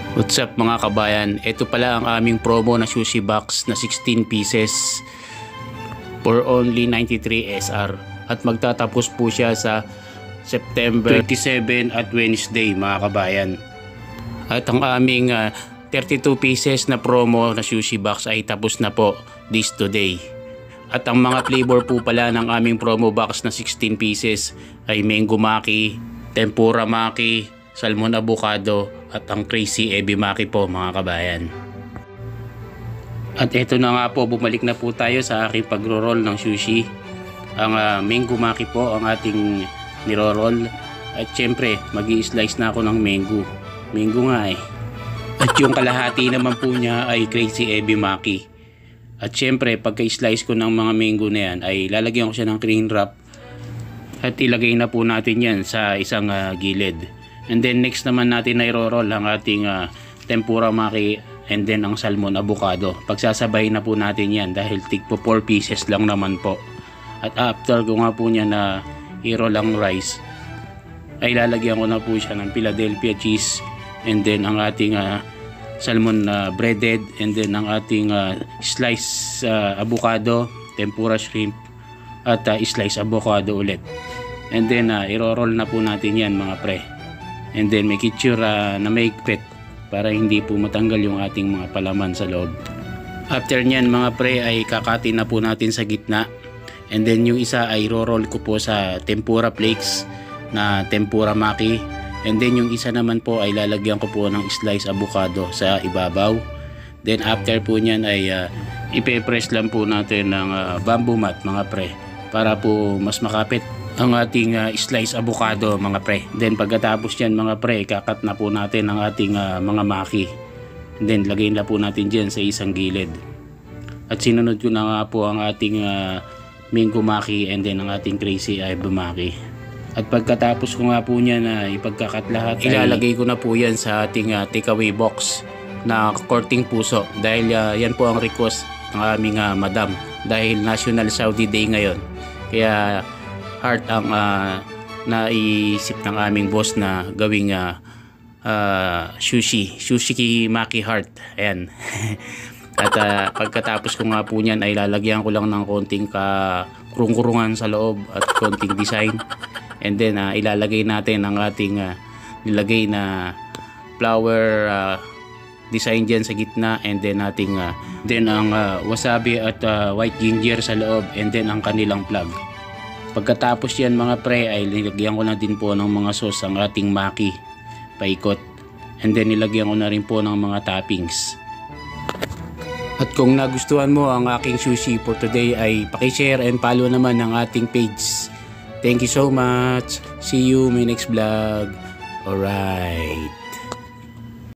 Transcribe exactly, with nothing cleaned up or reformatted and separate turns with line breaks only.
What's up mga kabayan? Ito pala ang aming promo na sushi box na sixteen pieces for only ninety-three S R. At magtatapos po siya sa September twenty-seven at Wednesday mga kabayan. At ang aming uh, thirty-two pieces na promo na sushi box ay tapos na po this today. At ang mga flavor po pala ng aming promo box na sixteen pieces ay mango maki, tempura maki, salmon avocado at ang crazy ebi maki po mga kabayan. At ito na nga po, bumalik na po tayo sa aking pagro-roll ng sushi. Ang uh, mango maki po ang ating niro-roll. At syempre magi-slice na ako ng mango. Mango nga eh. At yung kalahati naman po niya ay crazy ebi maki. At syempre pagka-slice ko ng mga mango na yan ay lalagyan ko siya ng cling wrap. At ilagay na po natin yan sa isang uh, gilid. And then next naman natin na i-roll ang ating uh, tempura maki and then ang salmon avocado. Pagsasabay na po natin yan dahil tigpo four pieces lang naman po. At after ko nga po niya na i-roll ang rice ay lalagyan ko na po siya ng Philadelphia cheese and then ang ating uh, salmon uh, breaded and then ang ating uh, slice uh, avocado, tempura shrimp at uh, slice avocado ulit. And then uh, i-roll na po natin yan mga pre. And then make it sure uh, na may higpit para hindi po matanggal yung ating mga palaman sa loob. After nyan mga pre ay kakatin na po natin sa gitna. And then yung isa ay ro-roll ko po sa tempura flakes na tempura maki. And then yung isa naman po ay lalagyan ko po ng slice avocado sa ibabaw. Then after po nyan ay uh, ipe-press lang po natin ng uh, bamboo mat mga pre para po mas makapit ang ating uh, slice avocado mga pre. Then pagkatapos yan mga pre, kakat na po natin ang ating uh, mga maki. And then lagay na po natin dyan sa isang gilid. At sinunod ko na nga po ang ating uh, mango maki and then ang ating crazy ebi maki. At pagkatapos ko nga po niya na ipagkakat lahat, ilalagay ko na po yan sa ating uh, takeaway box na korting puso. Dahil uh, yan po ang request ng aming uh, madam. Dahil National Saudi Day ngayon. Kaya heart ang uh, naisip ng aming boss na gawing uh, uh, sushi. Sushi maki heart. Ayan. At uh, pagkatapos ko nga po niyan ay lalagyan ko lang ng konting ka kurung-kurungan sa loob at konting design. And then uh, ilalagay natin ang ating uh, nilagay na flower uh, design dyan sa gitna. And then ating uh, then ang uh, wasabi at uh, white ginger sa loob. And then ang kanilang plug. Pagkatapos yan mga pre ay nilagyan ko na din po ng mga sauce ang ating maki paikot. And then nilagyan ko na rin po ng mga toppings. At kung nagustuhan mo ang aking sushi for today ay paki-share and follow naman ang ating page. Thank you so much. See you in my next vlog. Alright.